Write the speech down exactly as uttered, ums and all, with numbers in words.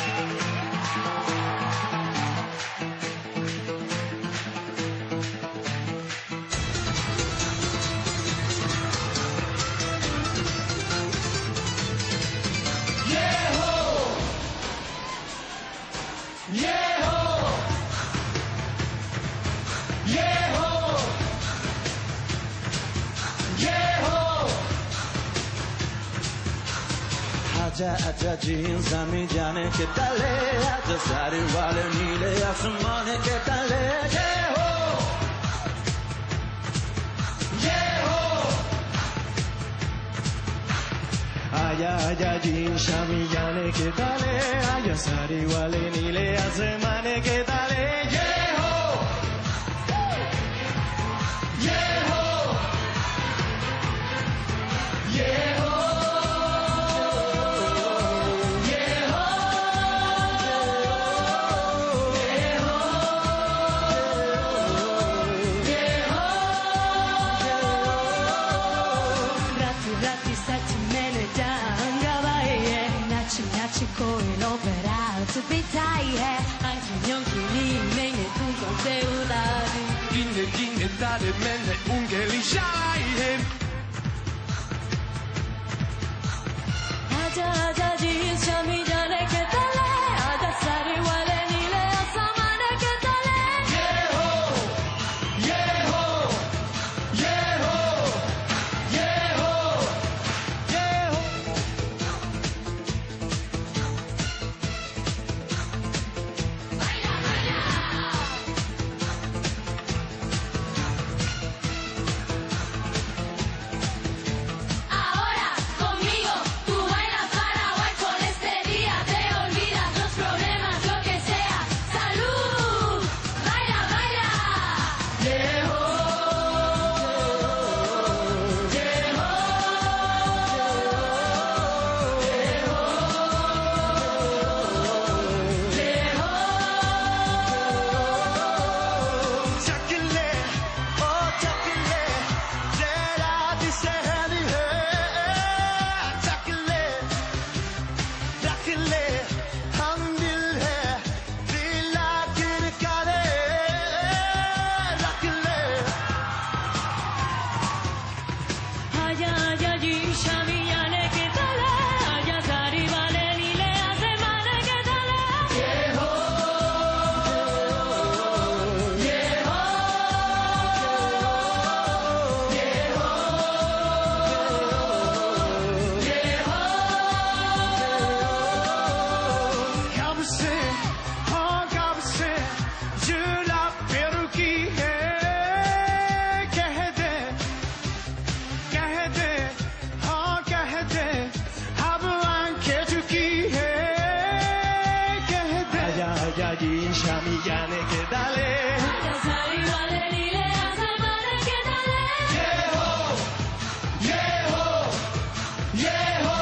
आजा आजा जी इंसानी जाने के तले आजा सारे वाले नीले आसमाने के तले ये हो ये हो आया आजा जी इंसानी जाने के तले आजा सारे वाले नीले आसमाने के तले ये हो ये हो ये हो कोई operato tu pitai है anche gli occhi nei ne tu con te ulari inne inne dare menne ungeli shai आजा आजा जी शमी जाने के तले आजा सारे वाले नीले आसमान के तले ये हो ये हो ये हो ये हो ये हो ahora conmigo tú bailas para hoy con este día te olvidas los problemas lo que sea salud baila baila Yeho, Yeho, Yeho, Chakile, oh Chakile, Jera disehani hai, Chakile, Chakile, hum dil hai, dil akhir kare, Chakile. आजा आजा जी शमी जाने के तले आजा सारी वाले नीले आसमान के तले Yeho, Yeho, Yeho, Yeho. कब से हाँ कब से जुला फिर की है कह दे कह दे हाँ कह दे अब आंखें झुकी है कह दे आजा आजा जी शामी जाने के डाले आजा सारी वाले नीले आसमान के तले ये हो ये हो ये हो